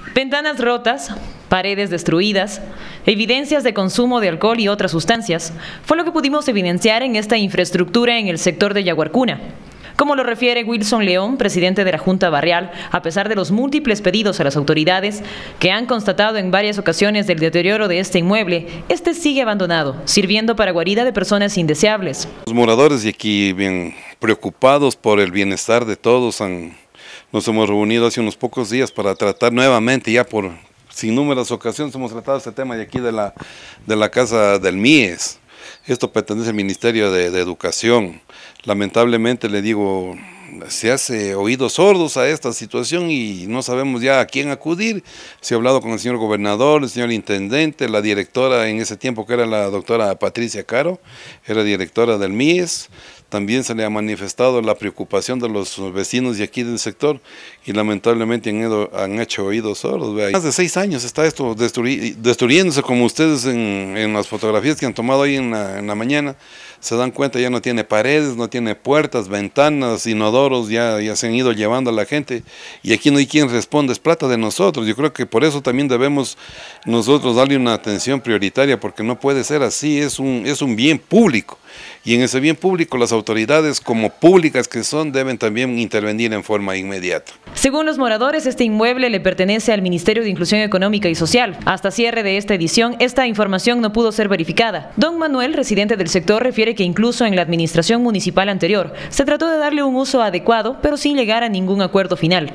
Ventanas rotas, paredes destruidas, evidencias de consumo de alcohol y otras sustancias, fue lo que pudimos evidenciar en esta infraestructura en el sector de Yaguarcuna. Como lo refiere Wilson León, presidente de la Junta Barrial, a pesar de los múltiples pedidos a las autoridades que han constatado en varias ocasiones del deterioro de este inmueble, este sigue abandonado, sirviendo para guarida de personas indeseables. Los moradores de aquí, bien preocupados por el bienestar de todos, nos hemos reunido hace unos pocos días para tratar nuevamente, ya por innúmeras ocasiones hemos tratado este tema de aquí de la casa del MIES. Esto pertenece al Ministerio de Educación. Lamentablemente, le digo, se hace oídos sordos a esta situación y no sabemos ya a quién acudir. Se ha hablado con el señor gobernador, el señor intendente, la directora en ese tiempo que era la doctora Patricia Caro, era directora del MIES. También se le ha manifestado la preocupación de los vecinos de aquí del sector y lamentablemente han hecho oídos sordos. Vea. Más de 6 años está esto destruyéndose, como ustedes en las fotografías que han tomado hoy en la mañana se dan cuenta, ya no tiene paredes, no tiene puertas, ventanas, inodoros, ya se han ido llevando a la gente y aquí no hay quien responda, es plata de nosotros. Yo creo que por eso también debemos nosotros darle una atención prioritaria, porque no puede ser así, es un bien público. Y en ese bien público las autoridades, como públicas que son, deben también intervenir en forma inmediata. Según los moradores, este inmueble le pertenece al Ministerio de Inclusión Económica y Social. Hasta cierre de esta edición, esta información no pudo ser verificada. Don Manuel, residente del sector, refiere que incluso en la administración municipal anterior se trató de darle un uso adecuado, pero sin llegar a ningún acuerdo final.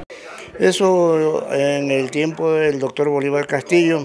Eso en el tiempo del doctor Bolívar Castillo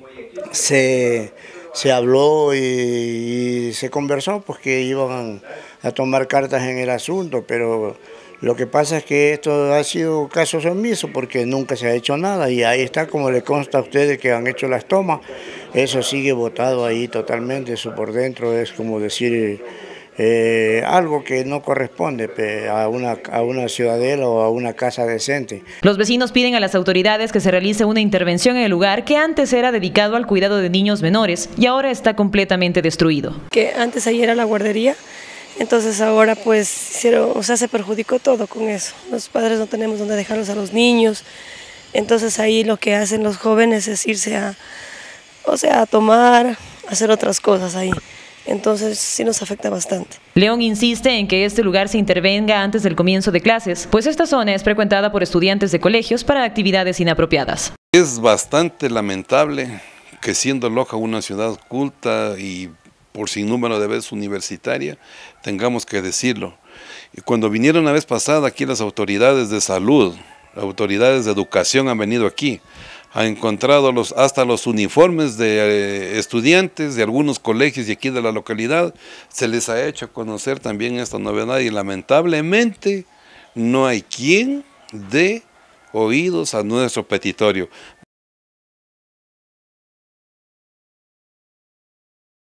se habló y se conversó, pues que iban a tomar cartas en el asunto, pero lo que pasa es que esto ha sido caso omiso porque nunca se ha hecho nada y ahí está, como le consta a ustedes que han hecho las tomas, eso sigue botado ahí totalmente, eso por dentro es como decir algo que no corresponde a una ciudadela o a una casa decente. Los vecinos piden a las autoridades que se realice una intervención en el lugar que antes era dedicado al cuidado de niños menores y ahora está completamente destruido. Que antes ahí era la guardería, entonces ahora pues se perjudicó todo con eso. Los padres no tenemos dónde dejarlos a los niños, entonces ahí lo que hacen los jóvenes es irse a tomar, a hacer otras cosas ahí. Entonces sí nos afecta bastante. León insiste en que este lugar se intervenga antes del comienzo de clases, pues esta zona es frecuentada por estudiantes de colegios para actividades inapropiadas. Es bastante lamentable que siendo Loja una ciudad culta y por sinnúmero de veces universitaria, tengamos que decirlo. Y cuando vinieron la vez pasada aquí las autoridades de salud, autoridades de educación han venido aquí, ha encontrado hasta los uniformes de estudiantes de algunos colegios de aquí de la localidad, se les ha hecho conocer también esta novedad y lamentablemente no hay quien dé oídos a nuestro petitorio.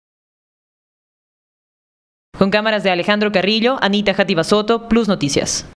Con cámaras de Alejandro Carrillo, Anita Jati Basoto, Plus Noticias.